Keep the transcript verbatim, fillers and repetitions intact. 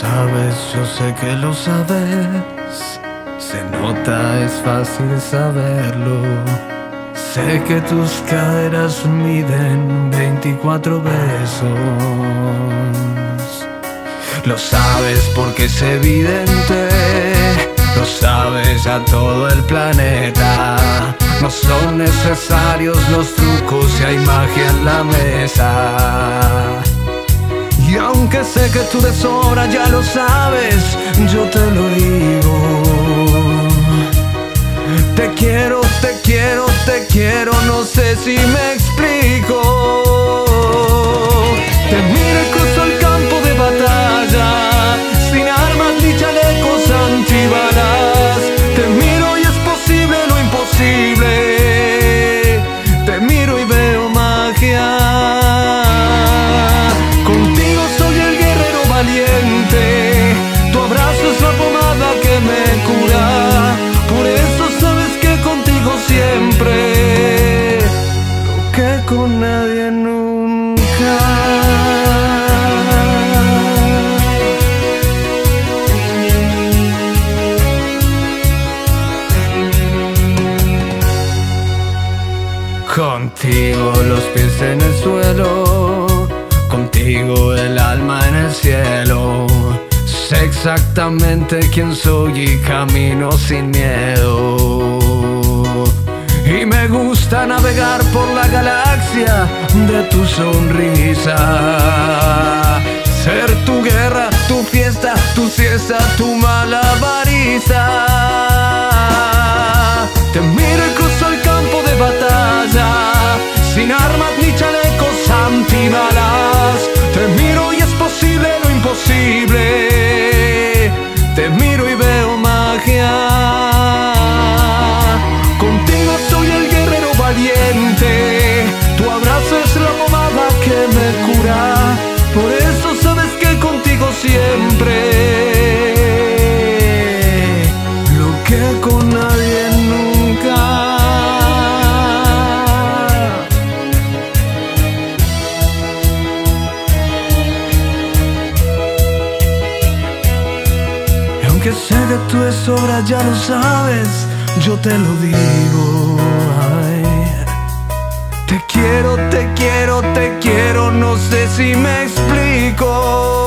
sabes, yo sé que lo sabes. Se nota, es fácil saberlo. Sé que tus caderas miden veinticuatro besos. Lo sabes porque es evidente. Lo sabes ya todo el planeta. No son necesarios los trucos si hay magia en la mesa. Y aunque sé que tú de sobra ya lo sabes, yo te lo digo. Te quiero, te quiero, te quiero, no sé si me explico. Te miro y cruzo el campo de batalla, sin armas ni chalecos antibalas. Te miro y es posible lo imposible. Te miro y veo magia. Contigo soy el guerrero valiente. Tu abrazo es la pomada que me cura. Por eso sabes que contigo siempre, lo que con nadie nunca. Contigo los pies en el suelo, contigo el alma en el cielo. Sé exactamente quién soy y camino sin miedo. Y me gusta navegar por la galaxia de tu sonrisa. Ser tu guerra, tu fiesta, tu siesta, tu malabarista. Te miro y cruzo el campo de batalla, sin armas ni chalecos antibalas. Te miro y es posible lo imposible. Te miro y veo magia. Contigo soy el guerrero valiente. Tu abrazo es la pomada que me cura. Por eso sabes que contigo siempre, lo que con nadie nunca. Y aunque sé que tú de sobra ya lo sabes, yo te lo digo. Ay. Te quiero, te quiero, te quiero, no sé si me explico.